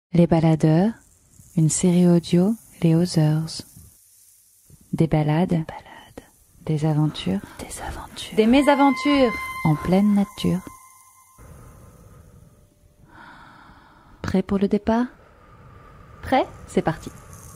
Les baladeurs, une série audio, les Others. Des balades, des aventures, des mésaventures en pleine nature. Prêt pour le départ? Prêt? C'est parti.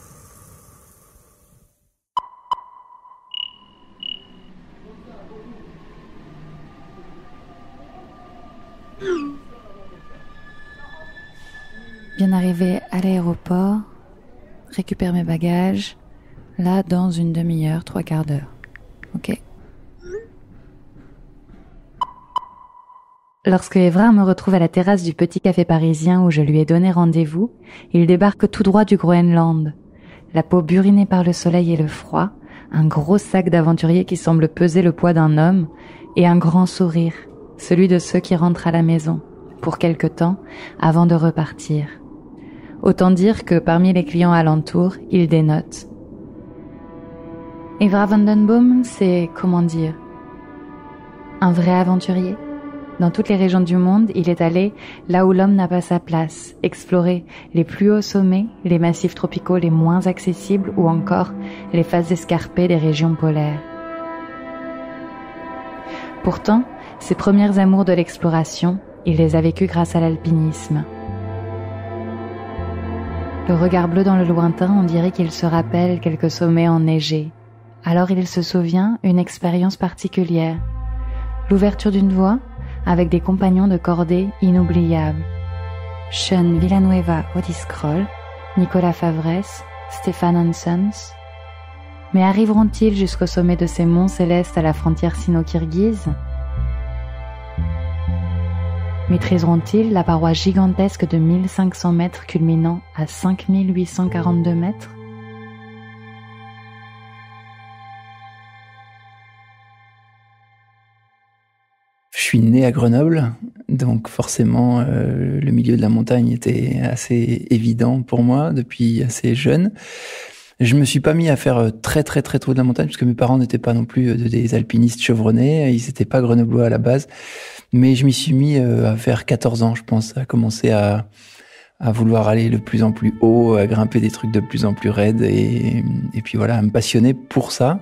Bien arrivé à l'aéroport, récupère mes bagages, là dans une demi-heure, 3/4 d'heure. Ok. Lorsque Evra me retrouve à la terrasse du petit café parisien où je lui ai donné rendez-vous, il débarque tout droit du Groenland. La peau burinée par le soleil et le froid, un gros sac d'aventurier qui semble peser le poids d'un homme, et un grand sourire, celui de ceux qui rentrent à la maison, pour quelque temps, avant de repartir. Autant dire que parmi les clients alentours, il dénote. Evra van den Boom, c'est, comment dire, un vrai aventurier. Dans toutes les régions du monde, il est allé là où l'homme n'a pas sa place, explorer les plus hauts sommets, les massifs tropicaux les moins accessibles ou encore les faces escarpées des régions polaires. Pourtant, ses premières amours de l'exploration, il les a vécues grâce à l'alpinisme. Le regard bleu dans le lointain, on dirait qu'il se rappelle quelques sommets enneigés. Alors il se souvient une expérience particulière. L'ouverture d'une voie avec des compagnons de cordée inoubliables. Sean Villanueva Odiscroll, Nicolas Favresse, Stefan Hansens. Mais arriveront-ils jusqu'au sommet de ces monts célestes à la frontière sino-kirghize ? Maîtriseront-ils la paroi gigantesque de 1500 mètres culminant à 5842 mètres ? Je suis né à Grenoble, donc forcément le milieu de la montagne était assez évident pour moi depuis assez jeune. Je me suis pas mis à faire très tôt de la montagne parce que mes parents n'étaient pas non plus des alpinistes chevronnés, ils n'étaient pas grenoblois à la base. Mais je m'y suis mis à vers 14 ans, je pense, à commencer à vouloir aller de plus en plus haut, à grimper des trucs de plus en plus raides et puis voilà, à me passionner pour ça.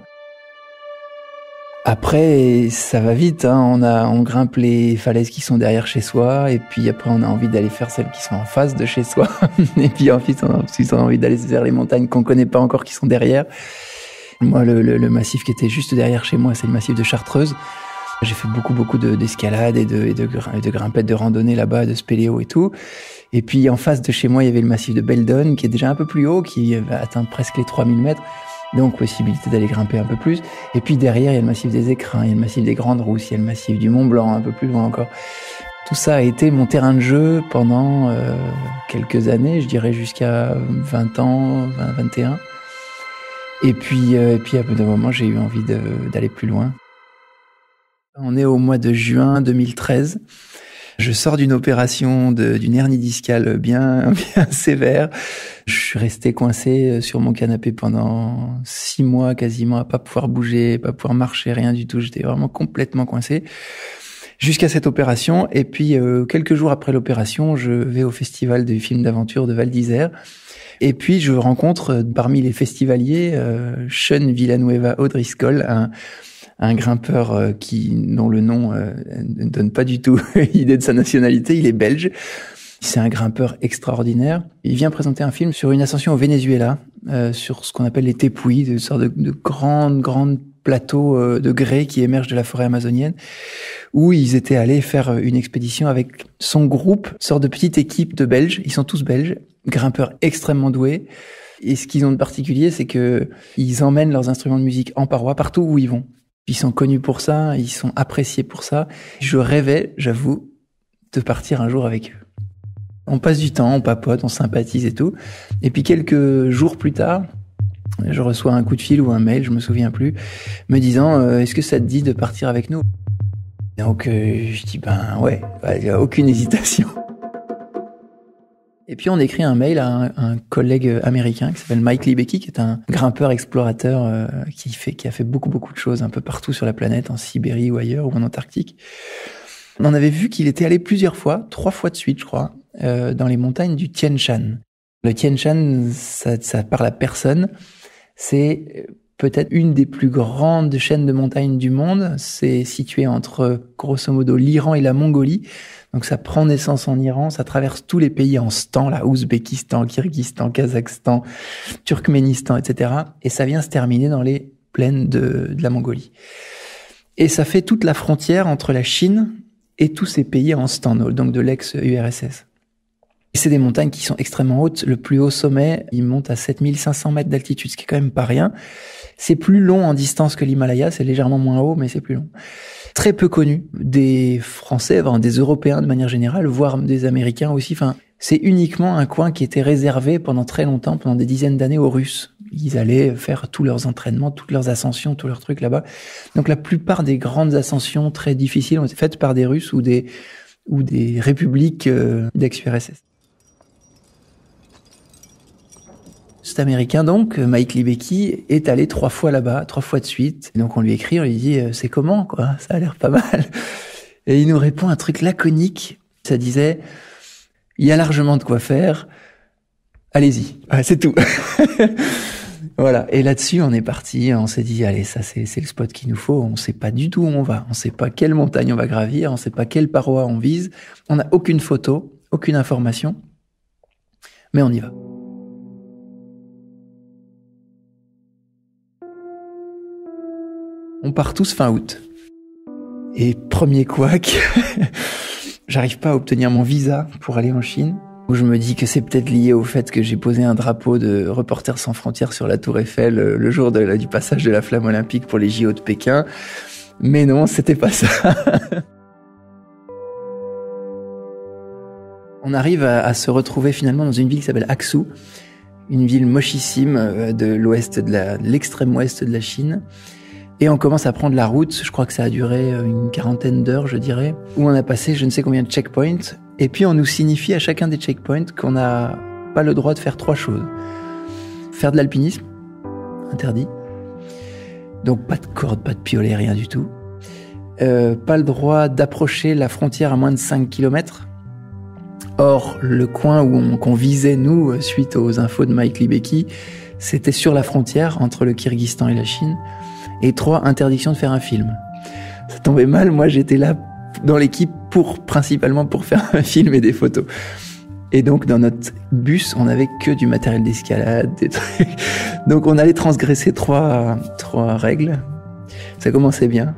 Après, ça va vite, hein. On grimpe les falaises qui sont derrière chez soi et puis après on a envie d'aller faire celles qui sont en face de chez soi et puis ensuite on a envie d'aller vers les montagnes qu'on connaît pas encore qui sont derrière. Moi, le massif qui était juste derrière chez moi, c'est le massif de Chartreuse. J'ai fait beaucoup d'escalade et de grimpettes de randonnée là-bas, de spéléo et tout. Et puis en face de chez moi, il y avait le massif de Beldon qui est déjà un peu plus haut, qui va atteindre presque les 3000 mètres. Donc possibilité d'aller grimper un peu plus. Et puis derrière, il y a le massif des Écrins, il y a le massif des Grandes Rousses, il y a le massif du Mont Blanc, un peu plus loin encore. Tout ça a été mon terrain de jeu pendant quelques années, je dirais jusqu'à 20 ans, 21. Et puis à bout d'un moment, j'ai eu envie d'aller plus loin. On est au mois de juin 2013. Je sors d'une opération d'une hernie discale bien sévère. Je suis resté coincé sur mon canapé pendant 6 mois quasiment, à pas pouvoir bouger, pas pouvoir marcher, rien du tout. J'étais vraiment complètement coincé jusqu'à cette opération. Et puis quelques jours après l'opération, je vais au festival du film d'aventure de Val d'Isère. Et puis je rencontre parmi les festivaliers Sean Villanueva O'Driscoll, un grimpeur dont le nom ne donne pas du tout idée de sa nationalité. Il est belge. C'est un grimpeur extraordinaire. Il vient présenter un film sur une ascension au Venezuela, sur ce qu'on appelle les tepuis, une sorte de grandes plateaux de grès qui émergent de la forêt amazonienne, où ils étaient allés faire une expédition avec son groupe, une sorte de petite équipe de Belges. Ils sont tous belges, grimpeurs extrêmement doués. Et ce qu'ils ont de particulier, c'est que ils emmènent leurs instruments de musique en paroi partout où ils vont. Ils sont connus pour ça, ils sont appréciés pour ça. Je rêvais, j'avoue, de partir un jour avec eux. On passe du temps, on papote, on sympathise et tout. Et puis quelques jours plus tard, je reçois un coup de fil ou un mail, je me souviens plus, me disant est-ce que ça te dit de partir avec nous ? Donc je dis ouais, il n'y a aucune hésitation. Et puis on écrit un mail à un collègue américain qui s'appelle Mike Libecki, qui est un grimpeur explorateur qui a fait beaucoup de choses un peu partout sur la planète, en Sibérie ou ailleurs, ou en Antarctique. On avait vu qu'il était allé plusieurs fois, 3 fois de suite je crois, dans les montagnes du Tian Shan. Le Tian Shan, ça parle à personne. C'est peut-être une des plus grandes chaînes de montagnes du monde. C'est situé entre, grosso modo, l'Iran et la Mongolie. Donc ça prend naissance en Iran, ça traverse tous les pays en stan, là, Ouzbékistan, Kirghizistan, Kazakhstan, Turkménistan, etc. Et ça vient se terminer dans les plaines de la Mongolie. Et ça fait toute la frontière entre la Chine et tous ces pays en stan, donc de l'ex-URSS. Et c'est des montagnes qui sont extrêmement hautes. Le plus haut sommet, il monte à 7500 mètres d'altitude, ce qui est quand même pas rien. C'est plus long en distance que l'Himalaya, c'est légèrement moins haut, mais c'est plus long. Très peu connu des Français, enfin, des Européens de manière générale, voire des Américains aussi. Enfin, c'est uniquement un coin qui était réservé pendant très longtemps, pendant des dizaines d'années aux Russes. Ils allaient faire tous leurs entraînements, toutes leurs ascensions, tous leurs trucs là-bas. Donc la plupart des grandes ascensions très difficiles ont été faites par des Russes ou des républiques d'ex-URSS. Cet Américain, donc, Mike Libecki, est allé 3 fois là-bas, 3 fois de suite. Et donc on lui écrit, on lui dit « c'est comment, quoi? Ça a l'air pas mal. » Et il nous répond un truc laconique. Ça disait « il y a largement de quoi faire. Allez-y. » Ouais, c'est tout. Voilà. Et là-dessus, on est parti. On s'est dit « allez, ça c'est le spot qu'il nous faut. » On sait pas du tout où on va. On sait pas quelle montagne on va gravir. On sait pas quelle paroi on vise. On n'a aucune photo, aucune information. Mais on y va. On part tous fin août. Et premier couac, j'arrive pas à obtenir mon visa pour aller en Chine. Où je me dis que c'est peut-être lié au fait que j'ai posé un drapeau de Reporters sans frontières sur la Tour Eiffel le jour du passage de la flamme olympique pour les JO de Pékin. Mais non, c'était pas ça. On arrive à se retrouver finalement dans une ville qui s'appelle Aksu, une ville mochissime de l'extrême ouest de la Chine. Et on commence à prendre la route, je crois que ça a duré une 40aine d'heures, je dirais, où on a passé je ne sais combien de checkpoints. Et puis on nous signifie à chacun des checkpoints qu'on n'a pas le droit de faire 3 choses. Faire de l'alpinisme, interdit. Donc pas de corde, pas de piolet, rien du tout. Pas le droit d'approcher la frontière à moins de 5 km. Or, le coin qu'on visait, nous, suite aux infos de Mike Libecki, c'était sur la frontière entre le Kirghizistan et la Chine. Et 3, interdiction de faire un film. Ça tombait mal, moi j'étais là dans l'équipe principalement pour faire un film et des photos. Et donc dans notre bus, on avait que du matériel d'escalade, des trucs. Donc on allait transgresser 3 règles. Ça commençait bien.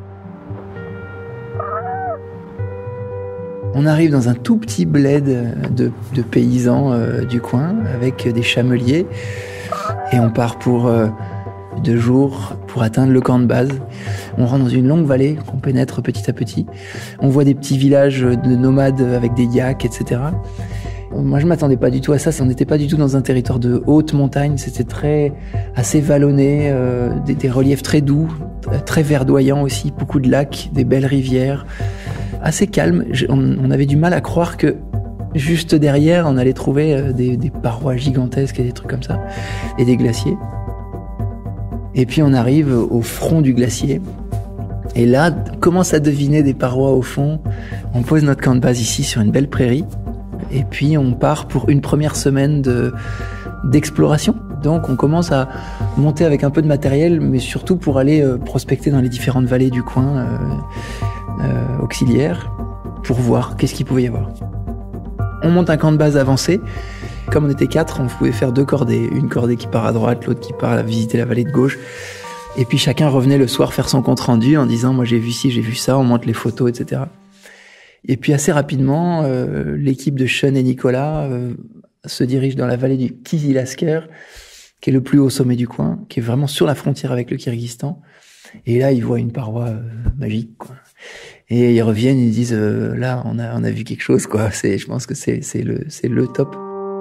On arrive dans un tout petit bled de paysans du coin avec des chameliers. Et on part pour 2 jours pour atteindre le camp de base. On rentre dans une longue vallée qu'on pénètre petit à petit. On voit des petits villages de nomades avec des yaks, etc. Moi, je m'attendais pas du tout à ça. On n'était pas du tout dans un territoire de haute montagne. C'était assez vallonné, des reliefs très doux, très verdoyants aussi, beaucoup de lacs, des belles rivières, assez calme. On avait du mal à croire que juste derrière, on allait trouver des parois gigantesques et des trucs comme ça, et des glaciers. Et puis on arrive au front du glacier. Et là, on commence à deviner des parois au fond. On pose notre camp de base ici sur une belle prairie. Et puis on part pour une première semaine d'exploration. Donc on commence à monter avec un peu de matériel, mais surtout pour aller prospecter dans les différentes vallées du coin auxiliaires, pour voir qu'est-ce qu'il pouvait y avoir. On monte un camp de base avancé. Comme on était 4, on pouvait faire 2 cordées. Une cordée qui part à droite, l'autre qui part à visiter la vallée de gauche. Et puis chacun revenait le soir faire son compte rendu en disant « moi j'ai vu ci, j'ai vu ça », on monte les photos, etc. Et puis assez rapidement, l'équipe de Sean et Nicolas se dirige dans la vallée du Kyzyl-Asker, qui est le plus haut sommet du coin, qui est vraiment sur la frontière avec le Kirghizistan. Et là, ils voient une paroi magique, quoi. Et ils reviennent, ils disent là, on a vu quelque chose, quoi. Je pense que c'est le top.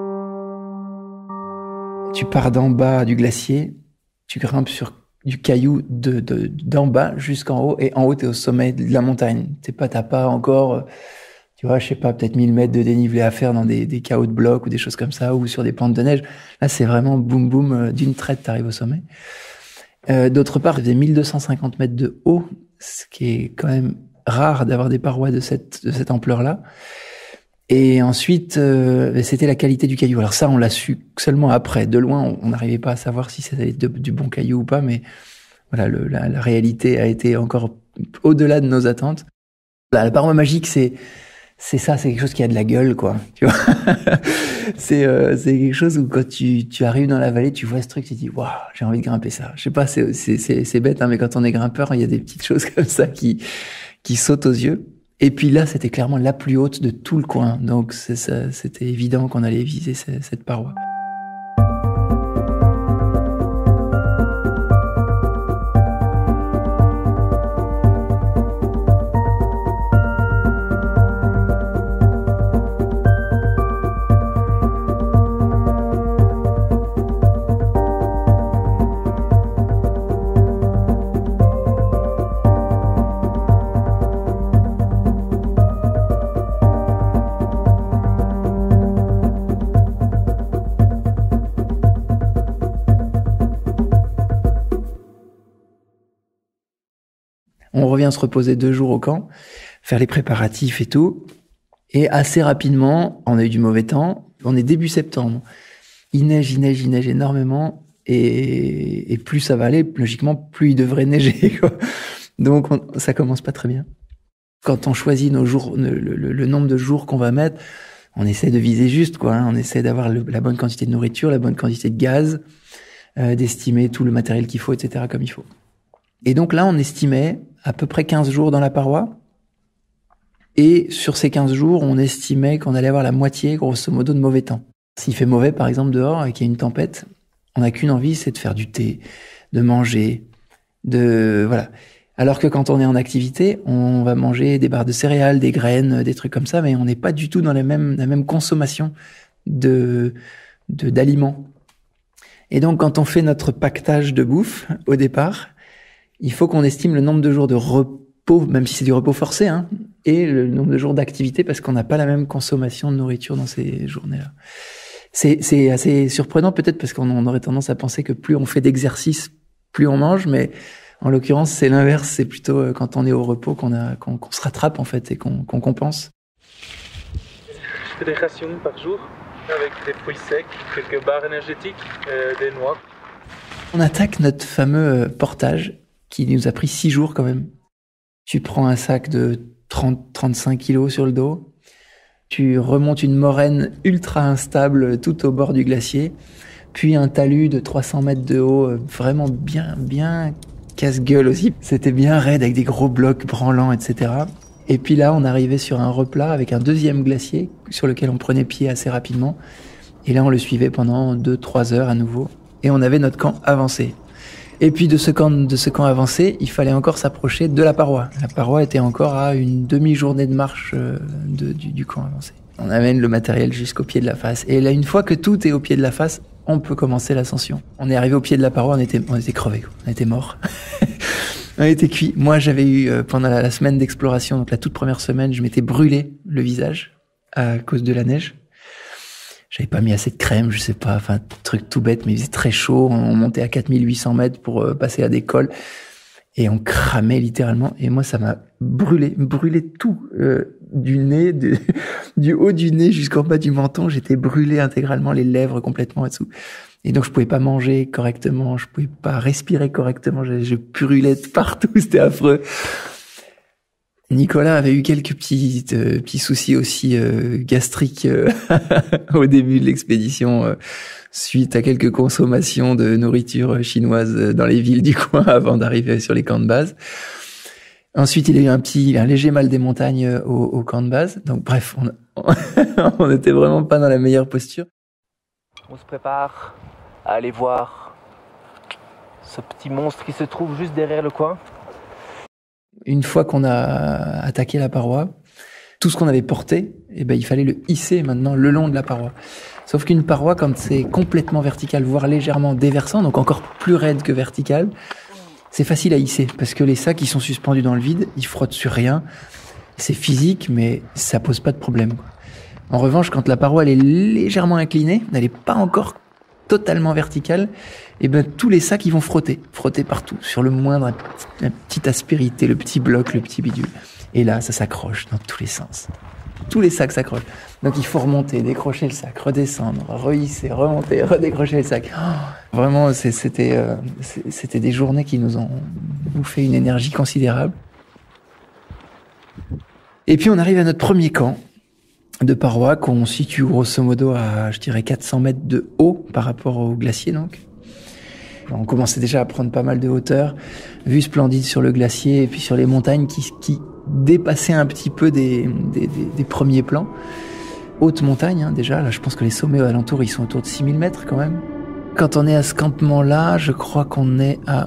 Tu pars d'en bas du glacier, tu grimpes sur du caillou d'en bas jusqu'en haut, et en haut, t'es au sommet de la montagne. T'as pas encore, tu vois, je sais pas, peut-être 1000 mètres de dénivelé à faire dans des cahots de blocs ou des choses comme ça, ou sur des pentes de neige. Là, c'est vraiment boum boum, d'une traite, t'arrives au sommet. D'autre part, il faisait 1250 mètres de haut, ce qui est quand même rare d'avoir des parois de cette ampleur-là. Et ensuite, c'était la qualité du caillou. Alors ça, on l'a su seulement après. De loin, on n'arrivait pas à savoir si c'était du bon caillou ou pas, mais voilà, la réalité a été encore au-delà de nos attentes. La paroi magique, c'est ça, c'est quelque chose qui a de la gueule, quoi. Tu vois, c'est quelque chose où quand tu arrives dans la vallée, tu vois ce truc, tu te dis waouh, j'ai envie de grimper ça. Je sais pas, c'est bête, hein, mais quand on est grimpeur, il y a des petites choses comme ça qui sautent aux yeux. Et puis là, c'était clairement la plus haute de tout le coin, donc c'était évident qu'on allait viser cette paroi. On revient se reposer 2 jours au camp, faire les préparatifs et tout. Et assez rapidement, on a eu du mauvais temps. On est début septembre. Il neige énormément. Et plus ça va aller, logiquement, plus il devrait neiger, quoi. Donc, ça commence pas très bien. Quand on choisit nos jours, le nombre de jours qu'on va mettre, on essaie de viser juste, quoi. On essaie d'avoir la bonne quantité de nourriture, la bonne quantité de gaz, d'estimer tout le matériel qu'il faut, etc., comme il faut. Et donc là, on estimait à peu près 15 jours dans la paroi. Et sur ces 15 jours, on estimait qu'on allait avoir la moitié, grosso modo, de mauvais temps. S'il fait mauvais, par exemple, dehors, et qu'il y a une tempête, on n'a qu'une envie, c'est de faire du thé, de manger, voilà. Alors que quand on est en activité, on va manger des barres de céréales, des graines, des trucs comme ça, mais on n'est pas du tout dans la même consommation d'aliments. Et donc, quand on fait notre pactage de bouffe, au départ, il faut qu'on estime le nombre de jours de repos, même si c'est du repos forcé, hein, et le nombre de jours d'activité, parce qu'on n'a pas la même consommation de nourriture dans ces journées-là. C'est assez surprenant peut-être, parce qu'on aurait tendance à penser que plus on fait d'exercice, plus on mange, mais en l'occurrence, c'est l'inverse. C'est plutôt quand on est au repos qu'on se rattrape, en fait, et qu'on compense. Je fais des rations par jour, avec des fruits secs, quelques barres énergétiques, des noix. On attaque notre fameux portage, qui nous a pris 6 jours quand même. Tu prends un sac de 30-35 kilos sur le dos, tu remontes une moraine ultra instable tout au bord du glacier, puis un talus de 300 mètres de haut, vraiment bien casse-gueule aussi. C'était bien raide avec des gros blocs branlants, etc. Et puis là, on arrivait sur un replat avec un deuxième glacier sur lequel on prenait pied assez rapidement. Et là, on le suivait pendant 2-3 heures à nouveau. Et on avait notre camp avancé. Et puis de ce camp avancé, il fallait encore s'approcher de la paroi. La paroi était encore à une demi-journée de marche du camp avancé. On amène le matériel jusqu'au pied de la face. Et là, une fois que tout est au pied de la face, on peut commencer l'ascension. On est arrivé au pied de la paroi, on était crevés, on était morts. On était cuits. Moi, j'avais eu, pendant la semaine d'exploration, donc la toute première semaine, je m'étais brûlé le visage à cause de la neige. J'avais pas mis assez de crème, je sais pas, enfin, truc tout bête, mais il faisait très chaud. On montait à 4800 mètres pour passer à des cols. Et on cramait littéralement. Et moi, ça m'a brûlé tout, du nez, du haut du nez jusqu'en bas du menton. J'étais brûlé intégralement, les lèvres complètement en dessous. Et donc, je pouvais pas manger correctement, je pouvais pas respirer correctement. Je brûlais de partout, c'était affreux. Nicolas avait eu quelques petits soucis aussi gastriques au début de l'expédition, suite à quelques consommations de nourriture chinoise dans les villes du coin avant d'arriver sur les camps de base. Ensuite, il a eu un léger mal des montagnes au camp de base. Donc bref, on était vraiment pas dans la meilleure posture. On se prépare à aller voir ce petit monstre qui se trouve juste derrière le coin. Une fois qu'on a attaqué la paroi, tout ce qu'on avait porté, il fallait le hisser maintenant le long de la paroi. Sauf qu'une paroi, quand c'est complètement vertical, voire légèrement déversant, donc encore plus raide que vertical, c'est facile à hisser, parce que les sacs, ils sont suspendus dans le vide, ils frottent sur rien. C'est physique, mais ça pose pas de problème, quoi. En revanche, quand la paroi elle est légèrement inclinée, elle n'est pas encore totalement verticale, tous les sacs ils vont frotter partout, sur le moindre, la petite aspérité, le petit bloc, le petit bidule. Et là, ça s'accroche dans tous les sens. tous les sacs s'accrochent. Donc il faut remonter, décrocher le sac, redescendre, rehisser, remonter, redécrocher le sac. Oh, vraiment, c'était des journées qui nous ont bouffé une énergie considérable. Et puis on arrive à notre premier camp de parois qu'on situe grosso modo à, je dirais, 400 mètres de haut par rapport au glacier donc. On commençait déjà à prendre pas mal de hauteur, vue splendide sur le glacier et puis sur les montagnes qui dépassaient un petit peu des premiers plans. Haute montagne, hein, déjà, là je pense que les sommets alentours ils sont autour de 6000 mètres quand même. Quand on est à ce campement-là, je crois qu'on est à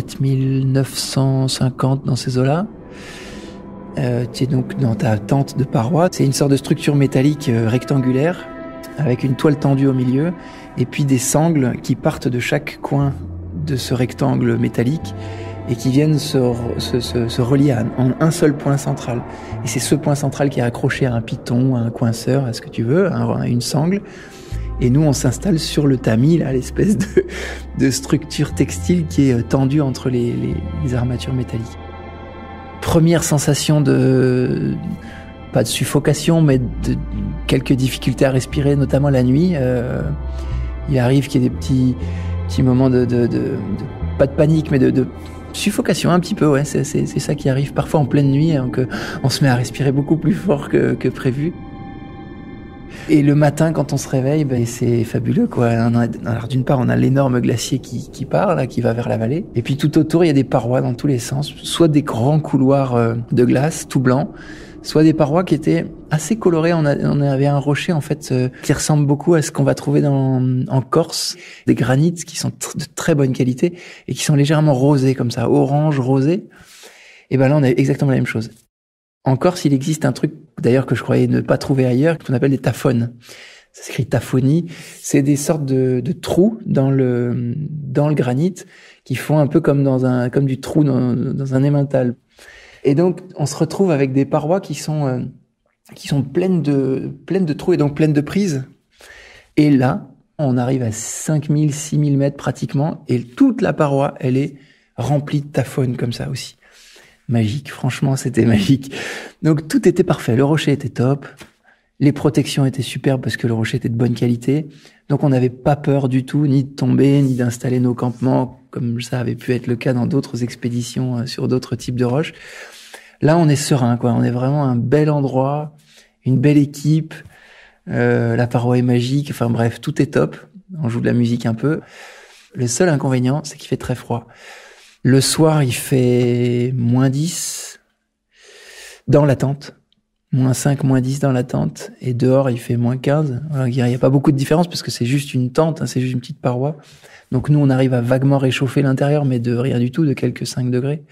4950 dans ces eaux-là. Tu es donc dans ta tente de parois. C'est une sorte de structure métallique rectangulaire avec une toile tendue au milieu et puis des sangles qui partent de chaque coin de ce rectangle métallique et qui viennent se relier en un seul point central. Et c'est ce point central qui est accroché à un piton, à un coinceur, à ce que tu veux, à une sangle. Et nous, on s'installe sur le tamis, là, l'espèce de structure textile qui est tendue entre les armatures métalliques. Première sensation pas de suffocation, mais de quelques difficultés à respirer, notamment la nuit. Il arrive qu'il y ait des petits moments pas de panique, mais de suffocation un petit peu, ouais. C'est ça qui arrive parfois en pleine nuit, hein, on se met à respirer beaucoup plus fort que prévu. Et le matin, quand on se réveille, c'est fabuleux, quoi. Alors d'une part, on a l'énorme glacier qui part, là, qui va vers la vallée. Et puis tout autour, il y a des parois dans tous les sens. Soit des grands couloirs de glace, tout blanc, soit des parois qui étaient assez colorées. On avait un rocher, en fait, qui ressemble beaucoup à ce qu'on va trouver en Corse. Des granites qui sont de très bonne qualité et qui sont légèrement rosés, comme ça, orange, rosé. Et là, on a exactement la même chose. En Corse, il existe un truc, d'ailleurs, que je croyais ne pas trouver ailleurs, qu'on appelle des taphones. Ça s'écrit taphonie. C'est des sortes de trous dans le granit qui font un peu comme comme du trou dans un emmental. Et donc, on se retrouve avec des parois qui sont pleines de trous et donc pleines de prises. Et là, on arrive à 5000, 6000 mètres pratiquement et toute la paroi, elle est remplie de taphones comme ça aussi. Magique, franchement, c'était magique. Donc tout était parfait, le rocher était top, les protections étaient superbes parce que le rocher était de bonne qualité. Donc on n'avait pas peur du tout, ni de tomber, ni d'installer nos campements, comme ça avait pu être le cas dans d'autres expéditions sur d'autres types de roches. Là, on est serein, quoi. On est vraiment un bel endroit, une belle équipe, la paroi est magique, enfin bref, tout est top. On joue de la musique un peu. Le seul inconvénient, c'est qu'il fait très froid. Le soir, il fait -10 dans la tente, -5, -10 dans la tente, et dehors, il fait -15. Alors, il n'y a pas beaucoup de différence parce que c'est juste une tente, hein, c'est juste une petite paroi. Donc nous, on arrive à vaguement réchauffer l'intérieur, mais de rien du tout, de quelques 5 degrés.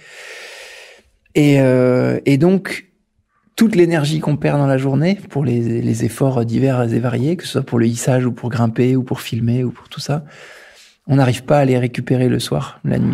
Et donc, toute l'énergie qu'on perd dans la journée pour les efforts divers et variés, que ce soit pour le hissage ou pour grimper ou pour filmer ou pour tout ça, on n'arrive pas à les récupérer le soir, la nuit.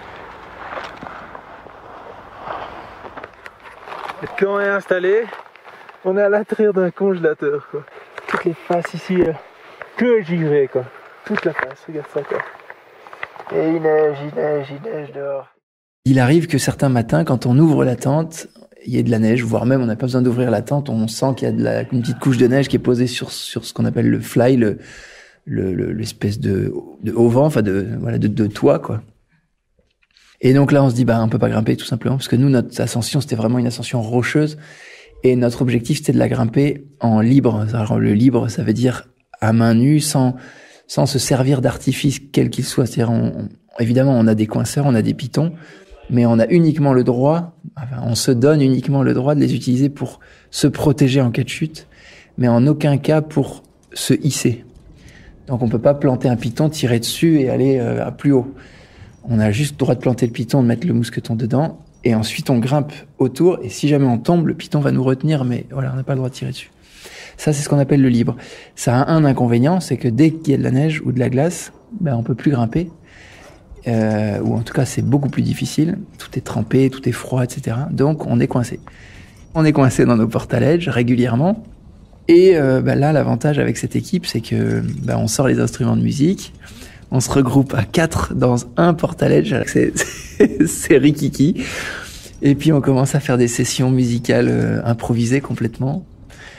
Le camp est installé, on est à l'intérieur d'un congélateur, quoi. Toutes les faces ici, que givré, quoi. Toute la face, regarde ça, quoi. Et il neige dehors. Il arrive que certains matins, quand on ouvre la tente, il y ait de la neige, voire même on n'a pas besoin d'ouvrir la tente, on sent qu'il y a une petite couche de neige qui est posée sur ce qu'on appelle le fly, l'espèce de auvent, enfin de toit, quoi. Et donc là, on se dit, on peut pas grimper tout simplement, parce que nous, notre ascension, c'était vraiment une ascension rocheuse, et notre objectif, c'était de la grimper en libre. Alors, le libre, ça veut dire à main nue, sans se servir d'artifice quel qu'il soit. C'est-à-dire, évidemment, on a des coinceurs, on a des pitons, mais on a uniquement le droit, on se donne uniquement le droit de les utiliser pour se protéger en cas de chute, mais en aucun cas pour se hisser. Donc, on peut pas planter un piton, tirer dessus et aller à plus haut. On a juste le droit de planter le piton, de mettre le mousqueton dedans, et ensuite on grimpe autour, et si jamais on tombe, le piton va nous retenir, mais voilà, on n'a pas le droit de tirer dessus. Ça, c'est ce qu'on appelle le libre. Ça a un inconvénient, c'est que dès qu'il y a de la neige ou de la glace, on peut plus grimper, ou en tout cas c'est beaucoup plus difficile, tout est trempé, tout est froid, etc. Donc on est coincé. On est coincé dans nos porte-à-ledge régulièrement, et là, l'avantage avec cette équipe, c'est que on sort les instruments de musique, on se regroupe à 4 dans un porte-à-ledge, c'est rikiki. Et puis on commence à faire des sessions musicales improvisées complètement.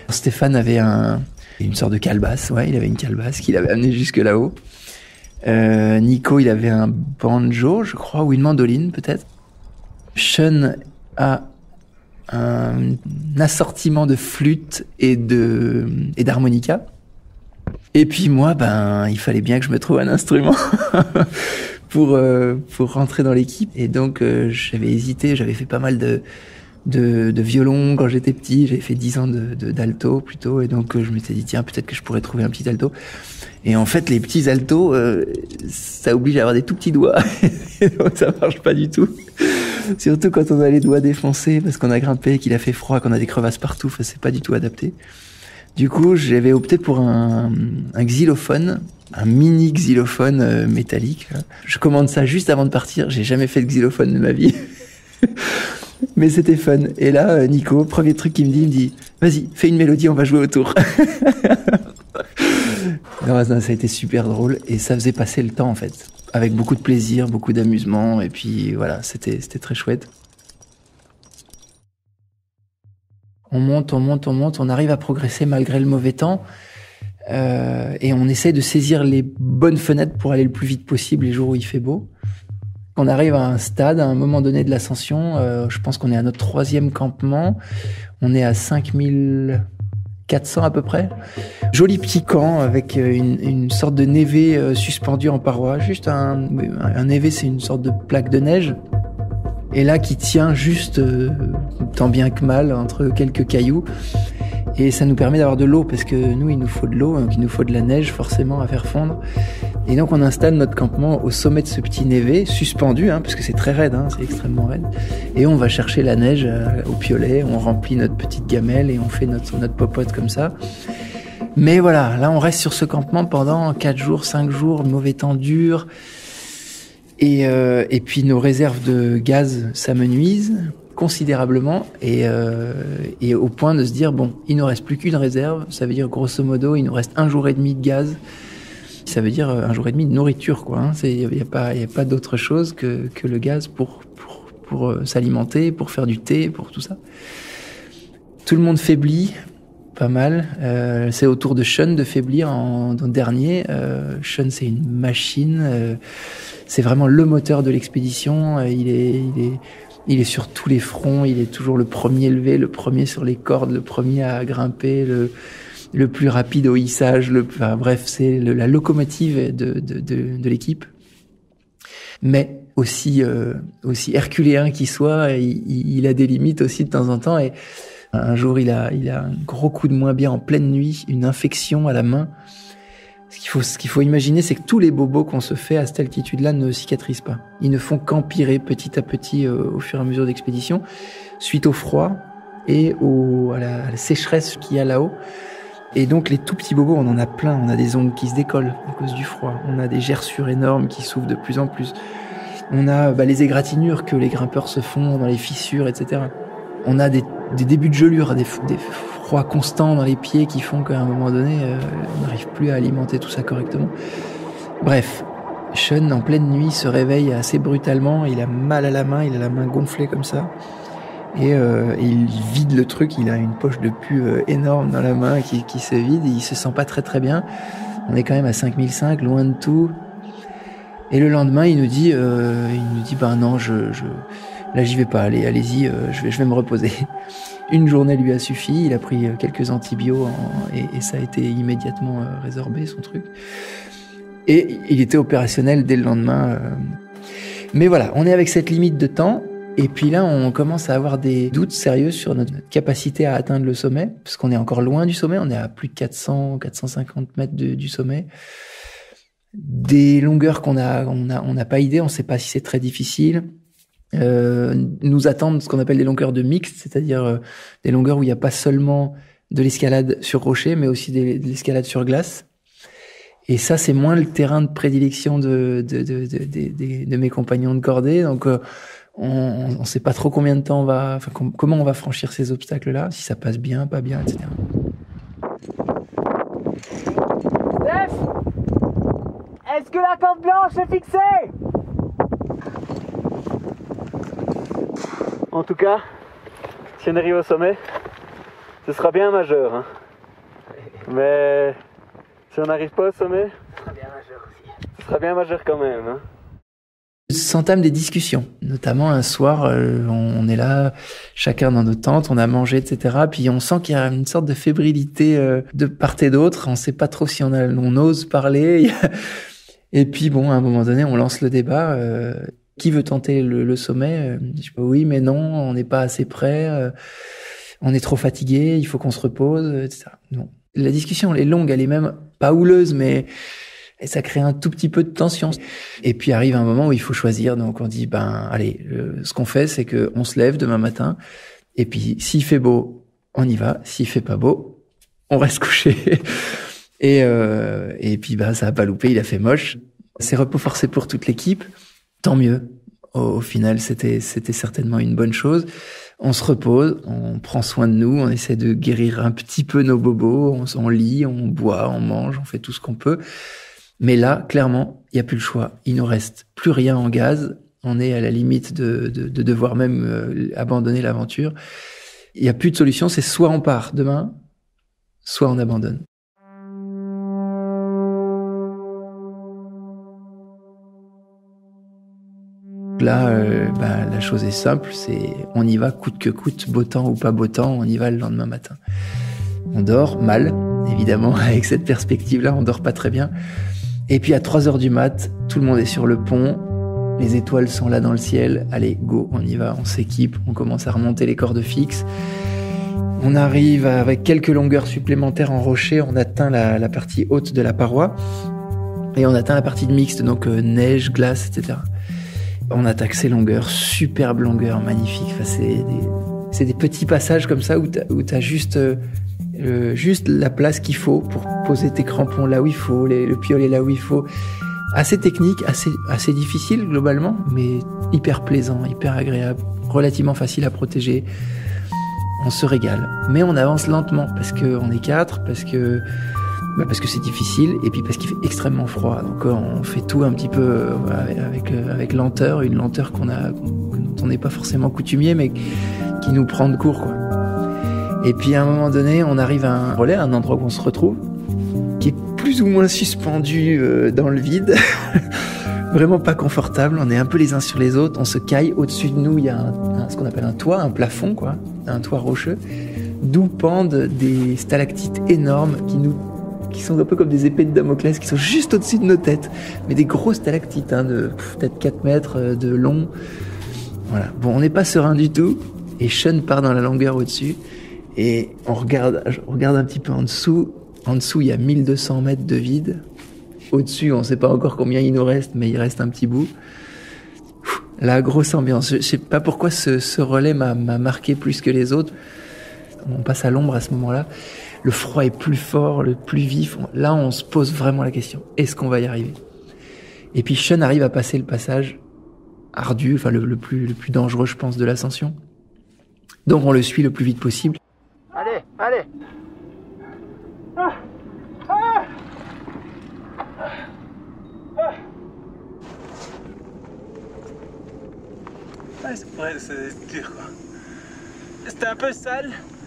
Stéphane avait une sorte de calebasse, ouais, il avait une calebasse qu'il avait amenée jusque là-haut. Nico, il avait un banjo, je crois, ou une mandoline peut-être. Sean a un assortiment de flûte et d'harmonica. Et puis moi, il fallait bien que je me trouve un instrument pour rentrer dans l'équipe. Et donc j'avais hésité, j'avais fait pas mal de violon quand j'étais petit, j'avais fait 10 ans d'alto plutôt, et donc je m'étais dit tiens, peut-être que je pourrais trouver un petit alto. Et en fait les petits altos, ça oblige à avoir des tout petits doigts, et donc ça marche pas du tout. Surtout quand on a les doigts défoncés parce qu'on a grimpé, qu'il a fait froid, qu'on a des crevasses partout, c'est pas du tout adapté. Du coup, j'avais opté pour un xylophone, un mini xylophone métallique. Je commande ça juste avant de partir. J'ai jamais fait de xylophone de ma vie. Mais c'était fun. Et là, Nico, premier truc qu'il me dit, vas-y, fais une mélodie, on va jouer autour. Non, ça a été super drôle et ça faisait passer le temps en fait. Avec beaucoup de plaisir, beaucoup d'amusement, et puis voilà, c'était très chouette. On monte, on arrive à progresser malgré le mauvais temps, et on essaie de saisir les bonnes fenêtres pour aller le plus vite possible les jours où il fait beau. On arrive à un stade, à un moment donné de l'ascension, je pense qu'on est à notre 3e campement, on est à 5400 à peu près. Joli petit camp avec une sorte de névé suspendu en paroi. Juste un névé, c'est une sorte de plaque de neige. Et là, qui tient juste, tant bien que mal, entre quelques cailloux. Et ça nous permet d'avoir de l'eau, parce que nous, il nous faut de l'eau, donc il nous faut de la neige forcément à faire fondre. Et donc on installe notre campement au sommet de ce petit névé, suspendu, parce que c'est très raide, c'est extrêmement raide. Et on va chercher la neige au piolet, on remplit notre petite gamelle et on fait notre popote comme ça. Mais voilà, là on reste sur ce campement pendant 4 jours, 5 jours, mauvais temps dur. Et puis nos réserves de gaz s'amenuisent considérablement et au point de se dire bon, il nous reste plus qu'une réserve, ça veut dire grosso modo il nous reste 1 jour et demi de gaz, ça veut dire 1 jour et demi de nourriture quoi. Il y a pas d'autre chose que le gaz pour s'alimenter, pour faire du thé, pour tout ça. Tout le monde faiblit pas mal. C'est au tour de Sean de faiblir en dernier. Sean, c'est une machine. C'est vraiment le moteur de l'expédition. Il est sur tous les fronts. Il est toujours le premier levé, le premier sur les cordes, le premier à grimper, le plus rapide au hissage. Bref, c'est la locomotive de l'équipe. Mais aussi herculéen qu'il soit, il a des limites aussi de temps en temps. Et un jour, il a un gros coup de moins bien en pleine nuit, une infection à la main. Ce qu'il faut imaginer, c'est que tous les bobos qu'on se fait à cette altitude-là ne cicatrisent pas. Ils ne font qu'empirer petit à petit au fur et à mesure d'expédition, suite au froid et à la sécheresse qu'il y a là-haut. Et donc les tout petits bobos, on en a plein. On a des ongles qui se décollent à cause du froid. On a des gerçures énormes qui s'ouvrent de plus en plus. On a les égratignures que les grimpeurs se font dans les fissures, etc. On a des débuts de gelure, des froids constants dans les pieds qui font qu'à un moment donné, on n'arrive plus à alimenter tout ça correctement. Bref, Sean, en pleine nuit, se réveille assez brutalement. Il a mal à la main, il a la main gonflée comme ça. Et il vide le truc, il a une poche de pu énorme dans la main qui se vide. Et il se sent pas très très bien. On est quand même à 5005, loin de tout. Et le lendemain, il nous dit non, là j'y vais pas, allez-y, je vais me reposer. Une journée lui a suffi, il a pris quelques antibiotiques et ça a été immédiatement résorbé son truc. Et il était opérationnel dès le lendemain. Mais voilà, on est avec cette limite de temps. Et puis là, on commence à avoir des doutes sérieux sur notre capacité à atteindre le sommet, parce qu'on est encore loin du sommet, on est à plus de 450 mètres du sommet. Des longueurs qu'on n'a pas idée, on ne sait pas si c'est très difficile. Nous attendent ce qu'on appelle des longueurs de mixte, c'est-à-dire des longueurs où il n'y a pas seulement de l'escalade sur rocher, mais aussi de l'escalade sur glace. Et ça, c'est moins le terrain de prédilection de mes compagnons de cordée. Donc, on ne sait pas trop combien de temps comment on va franchir ces obstacles-là, si ça passe bien, pas bien, etc. Steph, est-ce que la corde blanche est fixée? En tout cas, si on arrive au sommet, Ce sera bien majeur, hein. Mais si on n'arrive pas au sommet, ce sera bien majeur aussi. Ce sera bien majeur quand même, hein. S'entament des discussions. Notamment un soir, on est là, chacun dans notre tente, on a mangé, etc. Puis on sent qu'il y a une sorte de fébrilité de part et d'autre. On sait pas trop si on ose parler. Et puis bon, à un moment donné, on lance le débat. Qui veut tenter le sommet? Je dis, oui, mais non, on n'est pas assez près. On est trop fatigué, il faut qu'on se repose, etc. Non. La discussion, elle est longue, elle est même pas houleuse, mais ça crée un tout petit peu de tension. Et puis arrive un moment où il faut choisir. Donc on dit, allez, ce qu'on fait, c'est que on se lève demain matin. Et puis s'il fait beau, on y va. S'il fait pas beau, on reste couché. Et puis ça a pas loupé, il a fait moche. C'est repos forcé pour toute l'équipe. Tant mieux. Au final, c'était certainement une bonne chose. On se repose, on prend soin de nous, on essaie de guérir un petit peu nos bobos, on lit, on boit, on mange, on fait tout ce qu'on peut. Mais là, clairement, il n'y a plus le choix. Il nous reste plus rien en gaz. On est à la limite de devoir même abandonner l'aventure. Il n'y a plus de solution. C'est soit on part demain, soit on abandonne. Là, la chose est simple, c'est on y va coûte que coûte, beau temps ou pas beau temps, on y va le lendemain matin. On dort mal, évidemment, avec cette perspective-là, on dort pas très bien. Et puis à 3h du mat, tout le monde est sur le pont, les étoiles sont là dans le ciel, allez, go, on y va, on s'équipe, on commence à remonter les cordes fixes. On arrive avec quelques longueurs supplémentaires en rocher, on atteint la partie haute de la paroi, et on atteint la partie de mixte, donc neige, glace, etc. On attaque ces longueurs, superbe longueur, magnifique. Enfin, c'est des petits passages comme ça où t'as juste la place qu'il faut pour poser tes crampons là où il faut, le piolet là où il faut. Assez technique, assez difficile globalement, mais hyper plaisant, hyper agréable, relativement facile à protéger. On se régale, mais on avance lentement parce que on est 4, parce que c'est difficile, et puis parce qu'il fait extrêmement froid. Donc on fait tout un petit peu avec lenteur, une lenteur dont on n'est pas forcément coutumier, mais qui nous prend de court, quoi. Et puis à un moment donné, on arrive à un relais, un endroit où on se retrouve, qui est plus ou moins suspendu dans le vide, vraiment pas confortable. On est un peu les uns sur les autres, on se caille. Au-dessus de nous, il y a ce qu'on appelle un toit, un plafond, quoi, un toit rocheux, d'où pendent des stalactites énormes qui sont un peu comme des épées de Damoclès, qui sont juste au-dessus de nos têtes, mais des grosses stalactites, de peut-être 4 mètres de long. Voilà. Bon, on n'est pas serein du tout, et Sean part dans la longueur au-dessus, et je regarde un petit peu en dessous. En dessous, il y a 1200 mètres de vide. Au-dessus, on ne sait pas encore combien il nous reste, mais il reste un petit bout. La grosse ambiance. Je sais pas pourquoi ce relais m'a marqué plus que les autres. On passe à l'ombre à ce moment-là. Le froid est plus fort, le plus vif. Là, on se pose vraiment la question. Est-ce qu'on va y arriver? Et puis Sean arrive à passer le passage ardu, enfin le plus dangereux, je pense, de l'ascension. Donc on le suit le plus vite possible. Allez, allez. C'est dur, quoi. C'était un peu sale.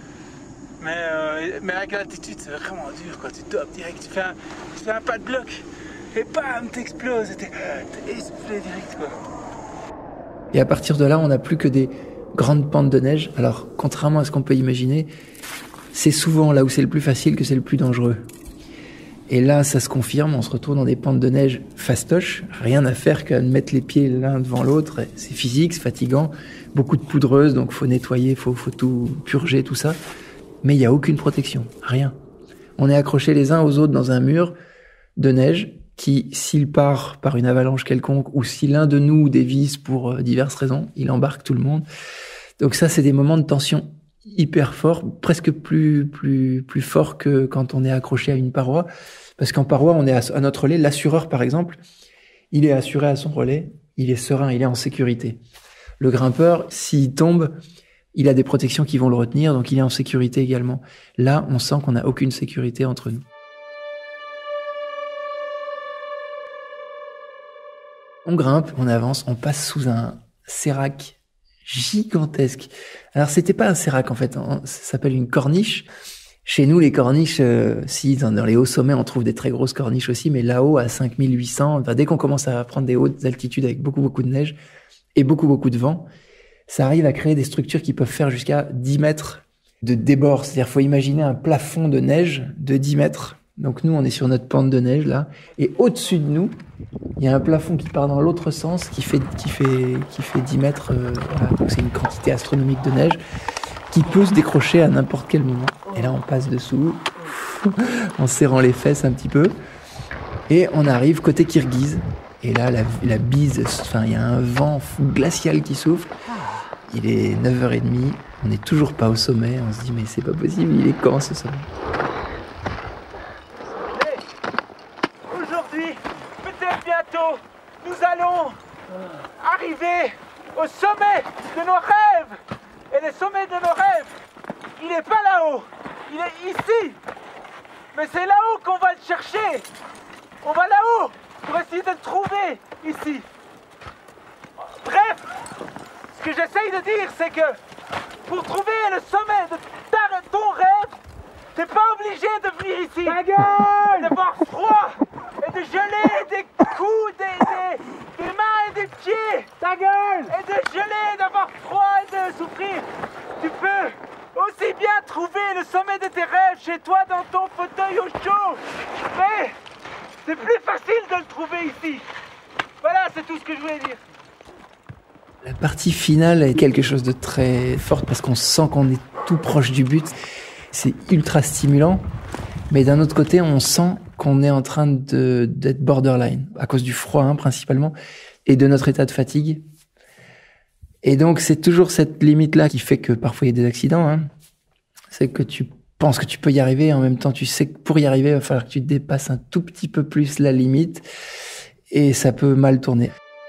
Mais avec l'altitude, c'est vraiment dur, quoi. Tu topes direct, tu fais un pas de bloc et bam, t'exploses, t'es essoufflé direct, quoi. Et à partir de là, on n'a plus que des grandes pentes de neige. Alors, contrairement à ce qu'on peut imaginer, c'est souvent là où c'est le plus facile que c'est le plus dangereux. Et là, ça se confirme, on se retrouve dans des pentes de neige fastoches, rien à faire qu'à mettre les pieds l'un devant l'autre. C'est physique, c'est fatigant, beaucoup de poudreuse, donc faut nettoyer, faut tout purger, tout ça. Mais il n'y a aucune protection, rien. On est accrochés les uns aux autres dans un mur de neige qui, s'il part par une avalanche quelconque, ou si l'un de nous dévisse pour diverses raisons, il embarque tout le monde. Donc ça, c'est des moments de tension hyper forts, presque plus forts que quand on est accroché à une paroi. Parce qu'en paroi, on est à notre relais. L'assureur, par exemple, il est assuré à son relais, il est serein, il est en sécurité. Le grimpeur, s'il tombe, il a des protections qui vont le retenir, donc il est en sécurité également. Là, on sent qu'on n'a aucune sécurité entre nous. On grimpe, on avance, on passe sous un sérac gigantesque. Alors c'était pas un sérac en fait, ça s'appelle une corniche. Chez nous, les corniches, si dans les hauts sommets, on trouve des très grosses corniches aussi, mais là-haut, à 5800, dès qu'on commence à prendre des hautes altitudes avec beaucoup de neige et beaucoup de vent, ça arrive à créer des structures qui peuvent faire jusqu'à 10 mètres de débord. C'est-à-dire, faut imaginer un plafond de neige de 10 mètres. Donc nous, on est sur notre pente de neige, là. Et au-dessus de nous, il y a un plafond qui part dans l'autre sens, qui fait 10 mètres. Voilà. Donc c'est une quantité astronomique de neige qui peut se décrocher à n'importe quel moment. Et là, on passe dessous, en serrant les fesses un petit peu. Et on arrive côté Kirghiz. Et là, la bise, il y a un vent glacial qui souffle. Il est 9h30, on n'est toujours pas au sommet. On se dit, mais c'est pas possible, il est quand ce sommet? Aujourd'hui, peut-être bientôt, nous allons arriver au sommet de nos rêves. Et le sommet de nos rêves, il n'est pas là-haut, il est ici. Mais c'est là-haut qu'on va le chercher. On va là-haut pour essayer de le trouver ici. Bref, ce que j'essaye de dire, c'est que pour trouver le sommet de ton rêve, t'es pas obligé de venir ici. Ta gueule! D'avoir froid et de geler des coups, des mains et des pieds. Ta gueule! Et de geler, d'avoir froid et de souffrir. Tu peux aussi bien trouver le sommet de tes rêves chez toi dans ton fauteuil au chaud. Mais c'est plus facile de le trouver ici. Voilà, c'est tout ce que je voulais dire. La partie finale est quelque chose de très fort parce qu'on sent qu'on est tout proche du but. C'est ultra stimulant. Mais d'un autre côté, on sent qu'on est en train d'être borderline à cause du froid, principalement, et de notre état de fatigue. Et donc, c'est toujours cette limite-là qui fait que parfois il y a des accidents. C'est que tu penses que tu peux y arriver, et en même temps, tu sais que pour y arriver, il va falloir que tu dépasses un tout petit peu plus la limite, et ça peut mal tourner.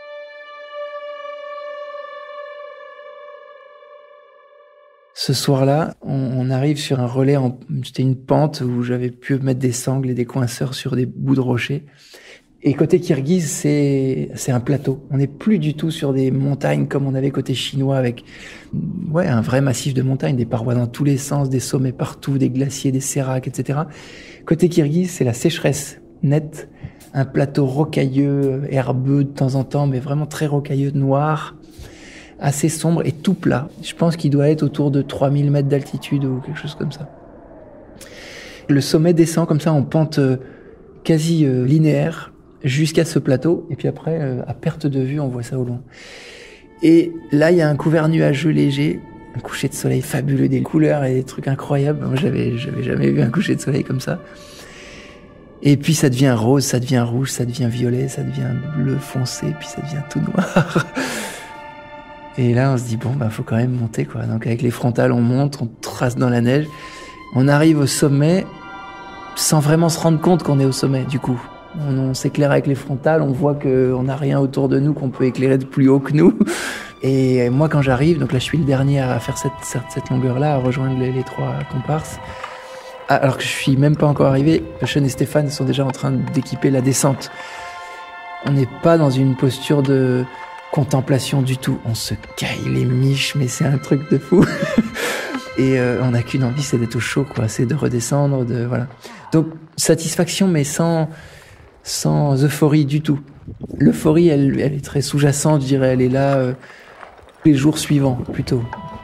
Ce soir-là, on arrive sur un relais, c'était une pente où j'avais pu mettre des sangles et des coinceurs sur des bouts de rochers. Et côté Kirghiz, c'est un plateau. On n'est plus du tout sur des montagnes comme on avait côté chinois avec un vrai massif de montagnes, des parois dans tous les sens, des sommets partout, des glaciers, des séracs, etc. Côté Kirghiz, c'est la sécheresse nette, un plateau rocailleux, herbeux de temps en temps, mais vraiment très rocailleux, noir, assez sombre et tout plat. Je pense qu'il doit être autour de 3000 mètres d'altitude ou quelque chose comme ça. Le sommet descend comme ça en pente quasi linéaire jusqu'à ce plateau, et puis après, à perte de vue, on voit ça au loin. Et là, il y a un couvert nuageux léger, un coucher de soleil fabuleux, des couleurs et des trucs incroyables. Moi, j'avais jamais vu un coucher de soleil comme ça. Et puis ça devient rose, ça devient rouge, ça devient violet, ça devient bleu foncé, puis ça devient tout noir. Et là, on se dit, faut quand même monter, quoi. Donc, avec les frontales, on monte, on trace dans la neige. On arrive au sommet sans vraiment se rendre compte qu'on est au sommet, du coup. On s'éclaire avec les frontales, on voit qu'on n'a rien autour de nous qu'on peut éclairer de plus haut que nous. Et moi, quand j'arrive, donc là, je suis le dernier à faire cette longueur-là, à rejoindre les trois comparses. Alors que je suis même pas encore arrivé, Sean et Stéphane sont déjà en train d'équiper la descente. On n'est pas dans une posture de contemplation du tout. On se caille les miches, mais c'est un truc de fou. Et on n'a qu'une envie, c'est d'être au chaud, quoi. C'est de redescendre, voilà. Donc, satisfaction, mais sans euphorie du tout. L'euphorie, elle est très sous-jacente, je dirais. Elle est là les jours suivants, plutôt.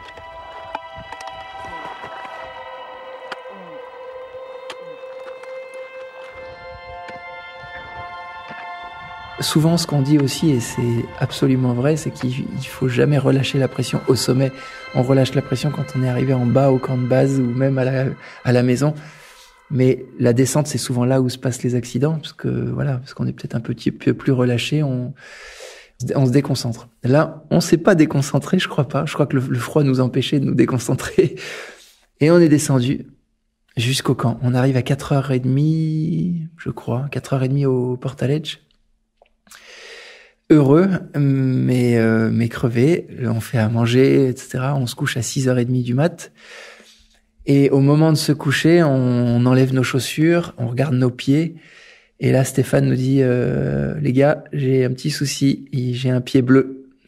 Souvent, ce qu'on dit aussi, et c'est absolument vrai, c'est qu'il faut jamais relâcher la pression au sommet. On relâche la pression quand on est arrivé en bas au camp de base ou même à la maison. Mais la descente, c'est souvent là où se passent les accidents, parce qu'on est peut-être un petit peu plus relâché, on se déconcentre. Là, on s'est pas déconcentré, je crois pas. Je crois que le froid nous empêchait de nous déconcentrer. Et on est descendu jusqu'au camp. On arrive à 4h30, je crois, 4h30 au Portaledge. Heureux, mais crevé. On fait à manger, etc. On se couche à 6h30 du mat. Et au moment de se coucher, on enlève nos chaussures, on regarde nos pieds. Et là, Stéphane nous dit, les gars, j'ai un petit souci. J'ai un pied bleu.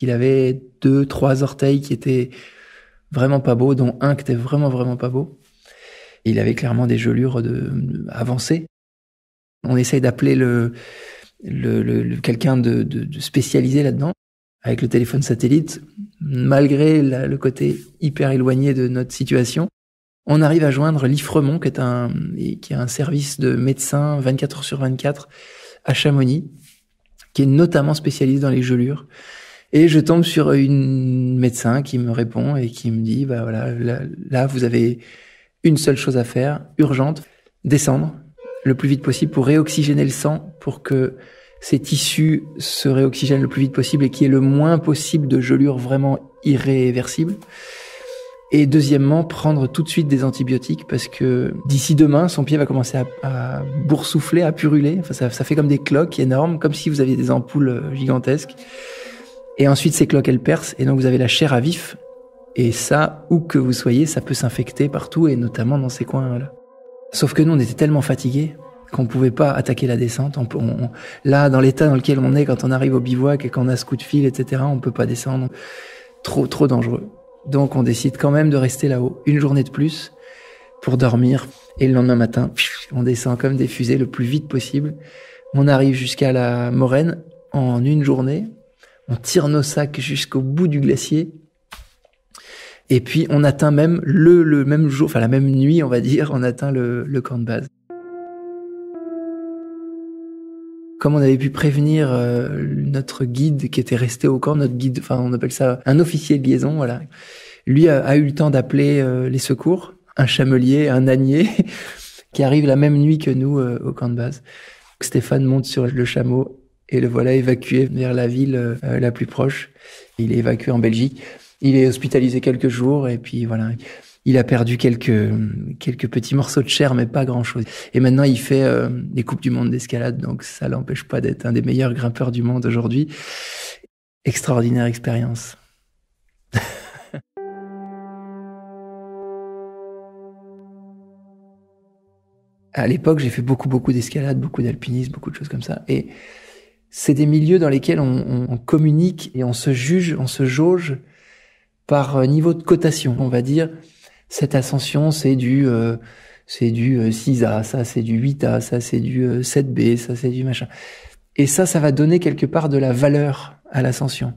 Il avait 2, 3 orteils qui étaient vraiment pas beaux, dont un qui était vraiment, vraiment pas beau. Et il avait clairement des gelures avancées. On essaye d'appeler quelqu'un de spécialisé là-dedans, avec le téléphone satellite. Malgré le côté hyper éloigné de notre situation, on arrive à joindre l'Ifremont, qui est un service de médecins 24 heures sur 24 à Chamonix, qui est notamment spécialisé dans les gelures. Et je tombe sur une médecin qui me répond et qui me dit, bah voilà, là vous avez une seule chose à faire, urgente, descendre le plus vite possible pour réoxygéner le sang, pour que ces tissus se réoxygènent le plus vite possible et qu'il y ait le moins possible de gelures vraiment irréversibles. Et deuxièmement, prendre tout de suite des antibiotiques parce que d'ici demain, son pied va commencer à boursoufler, à puruler. Enfin, ça fait comme des cloques énormes, comme si vous aviez des ampoules gigantesques. Et ensuite, ces cloques, elles percent et donc vous avez la chair à vif. Et ça, où que vous soyez, ça peut s'infecter partout et notamment dans ces coins-là. Sauf que nous, on était tellement fatigués qu'on pouvait pas attaquer la descente. Là, dans l'état dans lequel on est, quand on arrive au bivouac et qu'on a ce coup de fil, etc., on peut pas descendre. Trop dangereux. Donc, on décide quand même de rester là-haut une journée de plus pour dormir. Et le lendemain matin, on descend comme des fusées le plus vite possible. On arrive jusqu'à la moraine en une journée. On tire nos sacs jusqu'au bout du glacier. Et puis, on atteint même le même jour, enfin la même nuit, on va dire, on atteint le camp de base. Comme on avait pu prévenir notre guide qui était resté au camp, notre guide, enfin on appelle ça un officier de liaison, voilà. Lui a eu le temps d'appeler les secours, un chamelier, un ânier, qui arrive la même nuit que nous au camp de base. Stéphane monte sur le chameau et le voilà évacué vers la ville la plus proche. Il est évacué en Belgique. Il est hospitalisé quelques jours et puis voilà. Il a perdu quelques petits morceaux de chair, mais pas grand-chose. Et maintenant, il fait des Coupes du Monde d'escalade, donc ça l'empêche pas d'être un des meilleurs grimpeurs du monde aujourd'hui. Extraordinaire expérience. À l'époque, j'ai fait beaucoup d'escalade, beaucoup d'alpinisme, beaucoup de choses comme ça. Et c'est des milieux dans lesquels on communique et on se juge, on se jauge par niveau de cotation, on va dire. Cette ascension, c'est du 6A, ça c'est du 8A, ça c'est du 7B, ça c'est du machin. Et ça va donner quelque part de la valeur à l'ascension.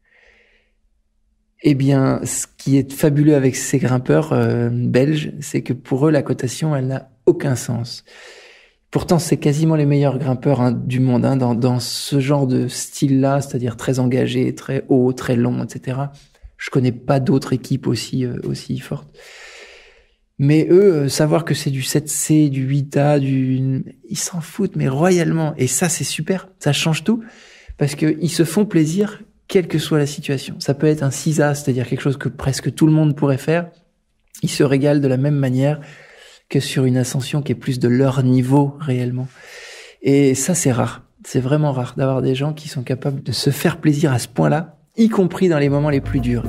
Eh bien, ce qui est fabuleux avec ces grimpeurs belges, c'est que pour eux, la cotation, elle n'a aucun sens. Pourtant, c'est quasiment les meilleurs grimpeurs du monde dans ce genre de style-là, c'est-à-dire très engagé, très haut, très long, etc. Je connais pas d'autres équipes aussi fortes. Mais eux, savoir que c'est du 7C, du 8A, ils s'en foutent, mais royalement. Et ça, c'est super. Ça change tout. Parce que ils se font plaisir, quelle que soit la situation. Ça peut être un 6A, c'est-à-dire quelque chose que presque tout le monde pourrait faire. Ils se régalent de la même manière que sur une ascension qui est plus de leur niveau, réellement. Et ça, c'est rare. C'est vraiment rare d'avoir des gens qui sont capables de se faire plaisir à ce point-là, y compris dans les moments les plus durs.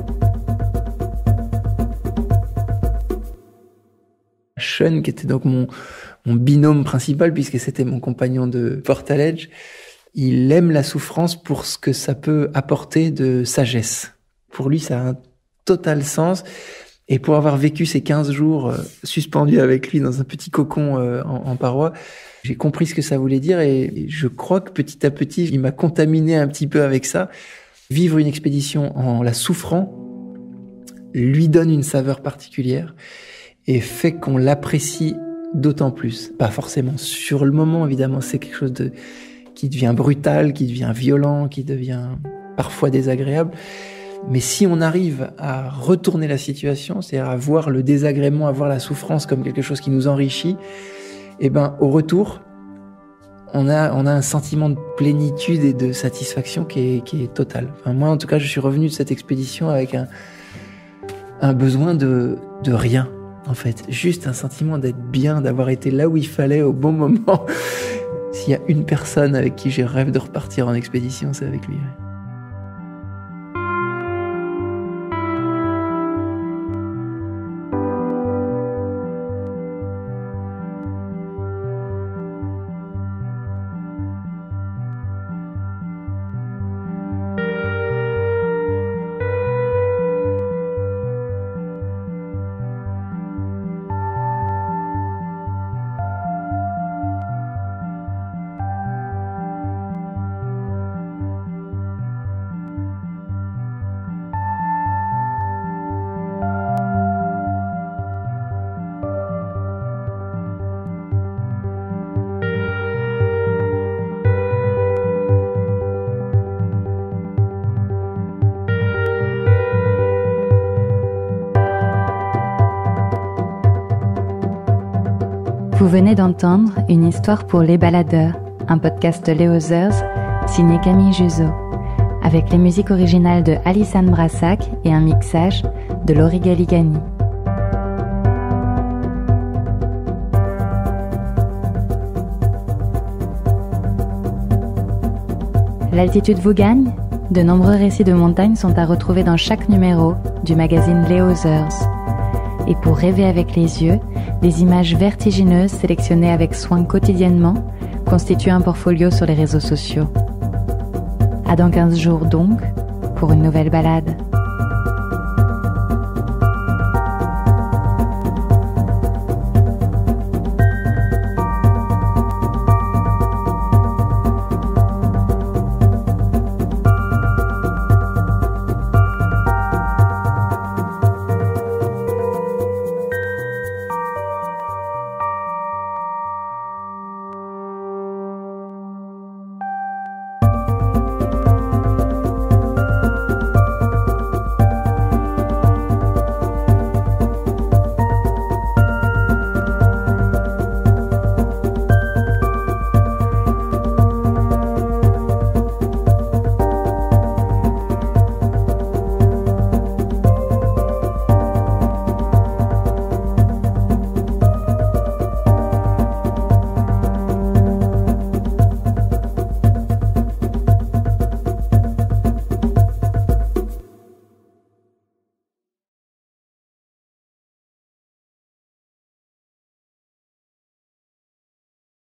Sean, qui était donc mon binôme principal, puisque c'était mon compagnon de Portal Edge, il aime la souffrance pour ce que ça peut apporter de sagesse. Pour lui, ça a un total sens. Et pour avoir vécu ces 15 jours suspendus avec lui dans un petit cocon en paroi, j'ai compris ce que ça voulait dire et je crois que petit à petit, il m'a contaminé un petit peu avec ça. Vivre une expédition en la souffrant lui donne une saveur particulière et fait qu'on l'apprécie d'autant plus. Pas forcément sur le moment, évidemment, c'est quelque chose qui devient brutal, qui devient violent, qui devient parfois désagréable. Mais si on arrive à retourner la situation, c'est-à-dire à voir le désagrément, à voir la souffrance comme quelque chose qui nous enrichit, eh ben, au retour, on a un sentiment de plénitude et de satisfaction qui est total. Enfin, moi, en tout cas, je suis revenu de cette expédition avec un besoin de rien, en fait. Juste un sentiment d'être bien, d'avoir été là où il fallait au bon moment. S'il y a une personne avec qui j'ai rêve de repartir en expédition, c'est avec lui. Vous venez d'entendre Une histoire pour les baladeurs, un podcast de Léo Zers, signé Camille Juzo, avec les musiques originales de Alissane Brassac et un mixage de Laurie Galigani. L'altitude vous gagne ? De nombreux récits de montagne sont à retrouver dans chaque numéro du magazine Léo Zers. Et pour rêver avec les yeux, des images vertigineuses sélectionnées avec soin quotidiennement constituent un portfolio sur les réseaux sociaux. À dans 15 jours donc, pour une nouvelle balade.